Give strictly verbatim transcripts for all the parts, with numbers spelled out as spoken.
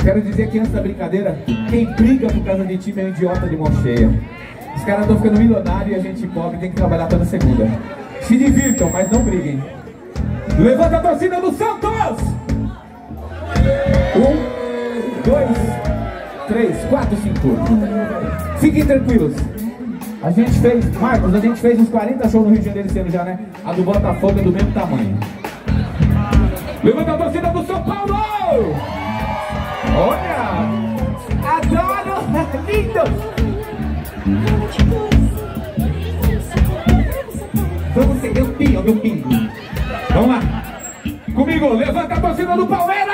Quero dizer que antes da brincadeira, quem briga por causa de time é um idiota de mão cheia. Os caras estão ficando milionários e a gente pobre tem que trabalhar toda segunda. Se divirtam, mas não briguem. Levanta a torcida do Santos! Um, dois, três, quatro, cinco. Fiquem tranquilos. A gente fez, Marcos, a gente fez uns quarenta shows no Rio de Janeiro esse ano já, né? A do Botafogo é do mesmo tamanho. Levanta a torcida do São Paulo! Olha! Adoro! Lindo! Vamos ser campeão do bingo. Vamos lá. Comigo, levanta a torcida do Palmeiras!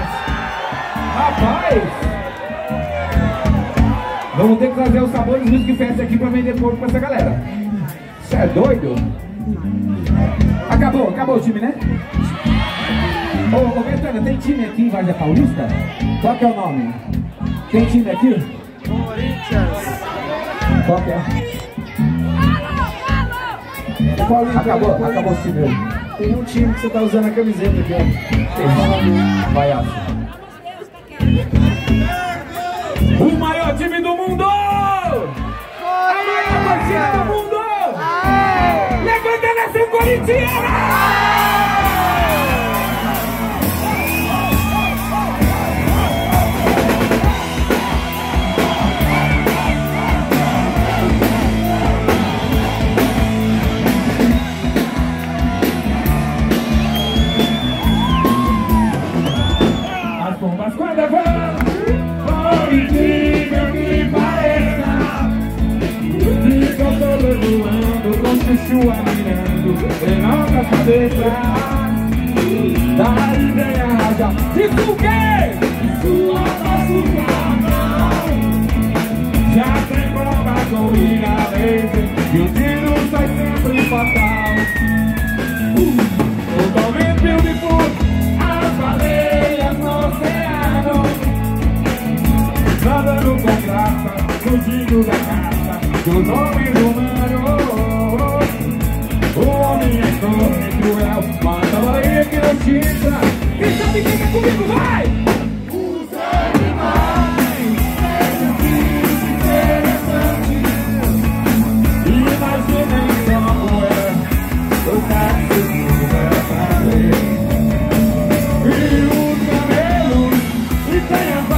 Rapaz! Vamos ter que trazer os sabores Whisky Fest aqui pra vender porco pra essa galera. Você é doido? Acabou, acabou o time, né? Ô, ô Betânia, tem time aqui em Vargem Paulista? Qual que é o nome? Tem time aqui? Corinthians. Qual que é? Acabou, acabou o time. Tem um time que você tá usando a camiseta aqui, ó. Vai, Aço. O maior time do mundo! A maior torcida do mundo! Levanta a nação corintiana! Chuva mirando, em nossa cabeça da ideia raja. Isso o quê? Isso a nossa já tem prova com inalência e o tiro sai sempre fatal. Totalmente beautiful, as baleias no oceano, nadando com graça, fugindo da caça dos homens humanos. O homem é torre cruel, mata a baleia que não tira. Quem sabe quem tá comigo, vai! Os animais, sejam vivos e interessantes. Imaginem como é o caso é pra ver. E os camelos, e tem a